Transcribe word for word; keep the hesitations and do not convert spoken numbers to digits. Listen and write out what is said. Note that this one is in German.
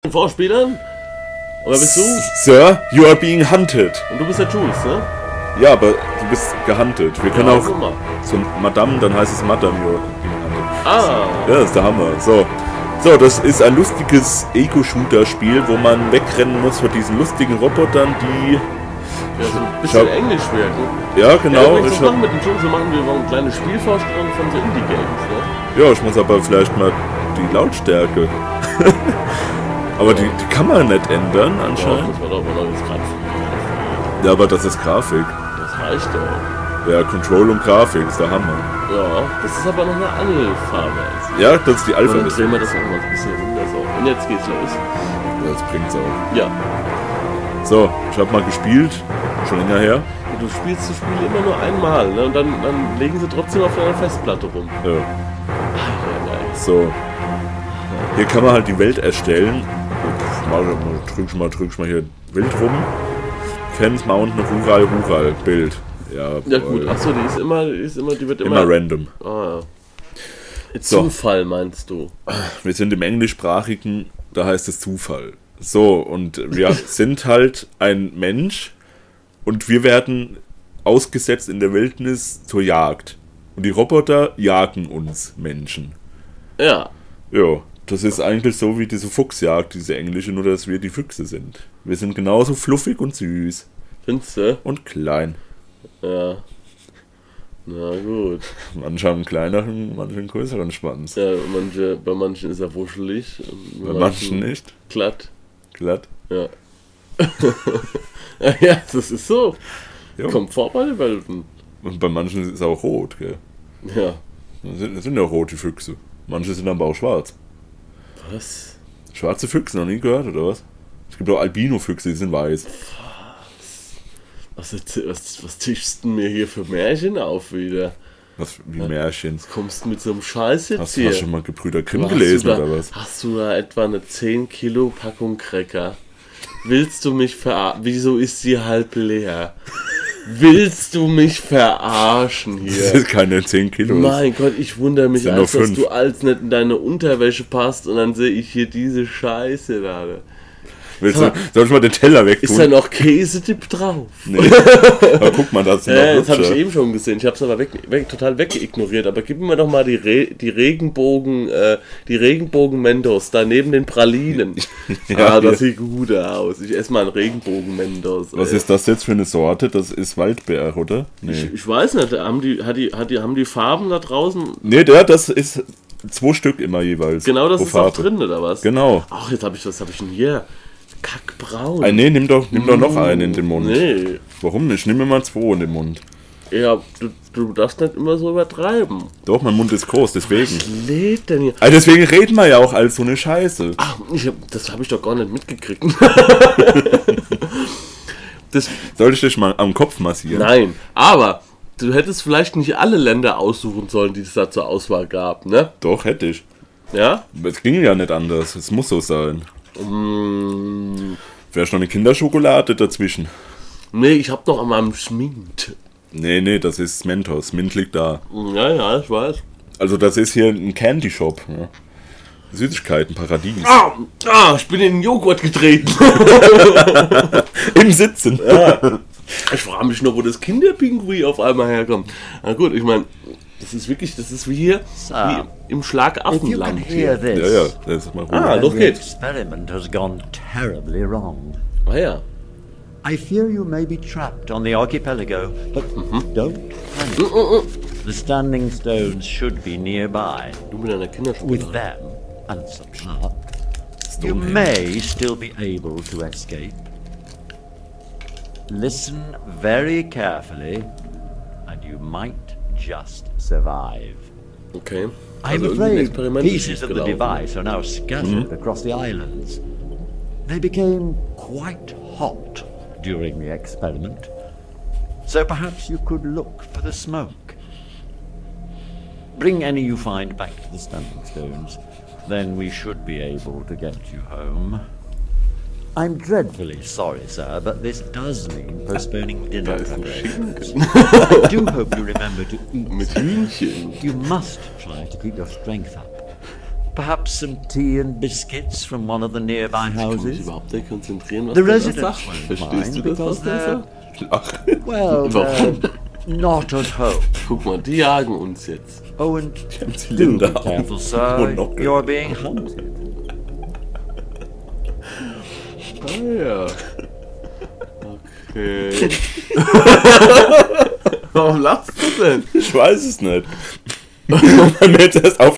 Vorspielern? Oder bist du? Sir, you are being hunted. Und du bist der Jules, ne? Ja, aber du bist gehuntet. Wir können Ja, auch guck mal. so ein Madame, dann heißt es Madame, you are being hunted. Ah. Ja, das ist der Hammer. So. So, das ist ein lustiges Ego-Shooter-Spiel, wo man wegrennen muss vor diesen lustigen Robotern, die... Ja, so ein bisschen hab- Englisch werden. Ja, genau. Ja, ich ich hab, machen mit den Jules, wir machen wir machen eine kleine Spielvorstellung von so Indie-Games, ne? ja, ich muss aber vielleicht mal die Lautstärke. aber die, die kann man nicht ändern, Ja, anscheinend. das war doch mal jetzt gerade. Ja, aber das ist Grafik. Das reicht doch. Ja, Control und Grafik ist der Hammer. Ja, das ist aber noch eine andere Farbe. als- Ja, das ist die Und dann Alpha. drehen wir das auch mal so ein bisschen runter. So. Und jetzt geht's los. Das bringt's auch. Ja. So, ich habe mal gespielt, schon länger her. Und du spielst das Spiel immer nur einmal, ne? Und dann, dann legen sie trotzdem auf deiner Festplatte rum. Ja. Ja, geil. So. Hier kann man halt die Welt erstellen. Mal, mal, drück ich mal, drück ich mal hier wild rum. Fans Mountain, Rural, Rural, Bild. Ja, Ja gut, achso, die ist immer, die ist immer, die wird immer... immer random. Ah, ja. So. Zufall meinst du? Wir sind im englischsprachigen, da heißt es Zufall. So, und wir sind halt ein Mensch und wir werden ausgesetzt in der Wildnis zur Jagd. Und die Roboter jagen uns Menschen. Ja. Ja, das ist eigentlich so wie diese Fuchsjagd, diese englische, nur dass wir die Füchse sind. Wir sind genauso fluffig und süß. Findest du? Und klein. Ja. Na gut. Manche haben einen kleineren, manche einen größeren Schwanz. Ja, manche, bei manchen ist er wuschelig. Bei manchen nicht. Glatt. Glatt. Ja. Ja, das ist so. Ja. Kommt vor bei den Welpen. Und bei manchen ist es auch rot, gell? Ja. Das sind, das sind ja rote Füchse. Manche sind aber auch schwarz. Was? Schwarze Füchse, noch nie gehört, oder was? Es gibt auch Albino-Füchse, die sind weiß. Was, was, was tischst du mir hier für Märchen auf wieder? Was wie Märchen. Kommst du mit so einem Scheiß jetzt Hast du hier? hast schon mal Gebrüder Grimm Hast gelesen, du da, oder was? Hast du da etwa eine zehn Kilo Packung Cracker? Willst du mich verarschen? Wieso ist sie halb leer? Willst du mich verarschen Das hier? ist keine zehn Kilo. Mein Gott, ich wundere mich, sind nur als dass fünf. du als nicht in deine Unterwäsche passt und dann sehe ich hier diese Scheiße da. Willst du, soll ich mal den Teller wegtun? Ist da noch Käsetipp drauf? Nee. Aber guck mal, da sind Ja, noch das habe ich Lutscher. eben schon gesehen. Ich habe es aber weg, weg, total wegignoriert. Aber gib mir doch mal die, Re, die Regenbogen, äh, die Regenbogen Mentos da neben den Pralinen. Ja, ah, das hier. sieht gut aus. Ich esse mal einen Regenbogen Mentos. Was ey. ist das jetzt für eine Sorte? Das ist Waldbeer, oder? Nee. Ich, ich weiß nicht. Haben die, hat die, hat die, haben die Farben da draußen? Nee, der, das ist zwei Stück immer jeweils. Genau, das pro ist auch Farbe. drin, oder was? Genau. Ach, jetzt habe ich, was habe ich denn hier? Kackbraun. Ah, nee, nimm doch, nimm doch noch einen in den Mund. Nee. Warum nicht? Nimm mir mal zwei in den Mund. Ja, du, du darfst nicht immer so übertreiben. Doch, mein Mund ist groß, deswegen. Was lädt denn hier? Ah, deswegen reden wir ja auch als so eine Scheiße. Ach, ich hab, das habe ich doch gar nicht mitgekriegt. das, Soll ich dich mal am Kopf massieren? nein, aber du hättest vielleicht nicht alle Länder aussuchen sollen, die es da zur Auswahl gab, ne? Doch, hätte ich. Ja? Es ging ja nicht anders. Es muss so sein. Mm, Vielleicht noch eine Kinderschokolade dazwischen. nee, ich hab noch an meinem Schmint. Nee, nee, das ist Mentos. Mint liegt da. Ja, ja, ich weiß. Also das ist hier ein Candy Shop. Ja. Süßigkeiten, Paradies. Ah, ah, ich bin in den Joghurt getreten. Im Sitzen. Ja. Ich frage mich nur, wo das Kinderpinguin auf einmal herkommt. Na gut, ich meine, das ist wirklich, das ist wie hier, wie im If you can Schlagaffenland hear hier. this, Ja, ja, das ist mal ruhig. Ah, then los the geht's. experiment has gone terribly wrong. Ah ja. I fear you may be trapped on the archipelago, but don't panic. The standing stones should be nearby. Du mit deiner With Kinderschule. them and some luck, you may still be able to escape. Listen very carefully, and you might just survive. Okay. I'm Also irgendwie ein afraid Experiment ist pieces of the schiefgelaufen. device are now scattered across the islands. They became quite hot during the experiment, so perhaps you could look for the smoke. Bring any you find back to the standing stones, then we should be able to get you home. I'm dreadfully sorry, sir, but this does mean postponing dinner preparations. I do hope you remember to eat. Mit Hühnchen. You must try to keep your strength up. Perhaps some tea and biscuits from one of the nearby Ich kann mich houses? überhaupt nicht konzentrieren, was The der da residents sagt. won't Verstehst mind du das, was because der they're, sagt? Ach, well, Warum? they're not at home. Guck mal, die jagen uns jetzt. Oh, and do be Zylinder careful, auf. sir. Monokel. You're being hunted. Ah ja. Okay. Warum lachst du denn? Ich weiß es nicht. Man hätte es auf